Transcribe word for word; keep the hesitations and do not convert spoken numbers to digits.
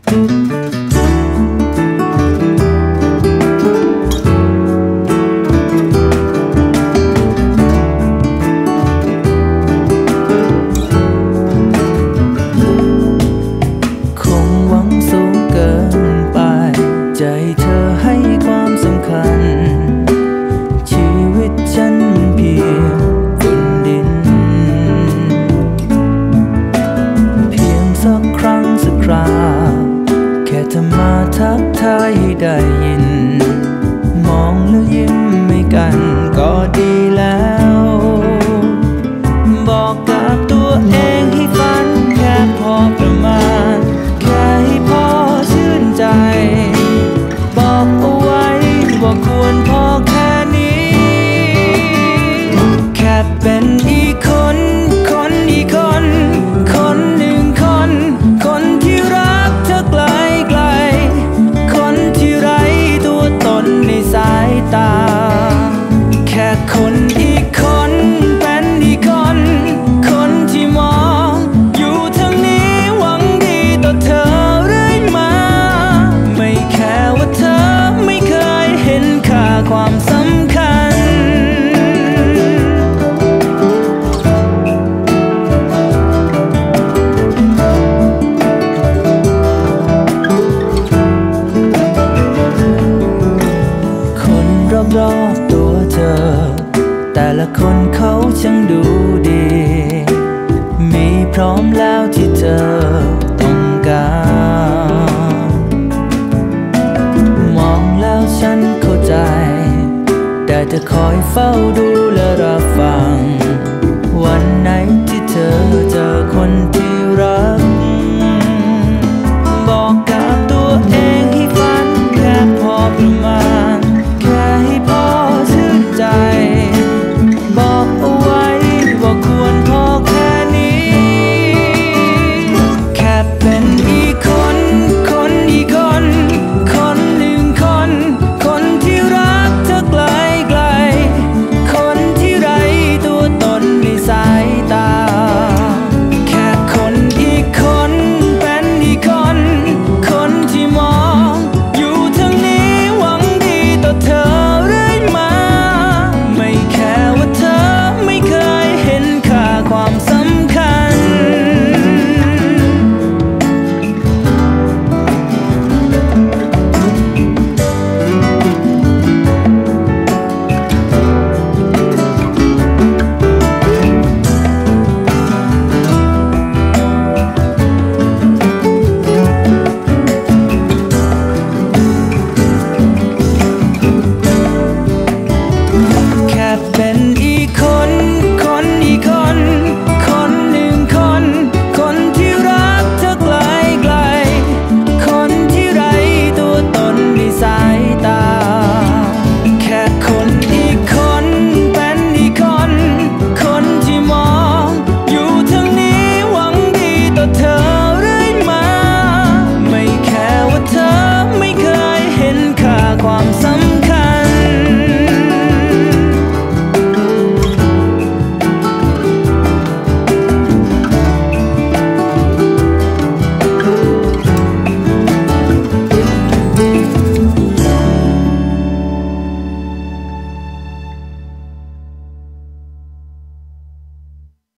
แค่เธอมาทักทายให้ได้ยินมองแล้วยิ้มให้กันก็ดีแล้วบอกกับตัวเองให้ฝันแค่พอประมาณแค่ให้พอชื่นใจบอกเอาไว้ว่าควรพอแค่นี้แค่เป็นอีกคนคนอีกคนคนหนึ่งคนคนที่รักเธอไกลไกลคนที่ไร้ตัวตนในสายตาแค่คนอีกคนเป็นอีกคนคนที่มองอยู่ทางนี้หวังดีต่อเธอเรื่อยมาไม่แค่ว่าเธอไม่เคยเห็นค่าความสำคัญรอบตัวเธอแต่ละคนเขาช่างดูดีมีพร้อมแล้วที่เธอต้องการมองแล้วฉันเข้าใจแต่เธอคอยเฝ้าดูและรับฟัง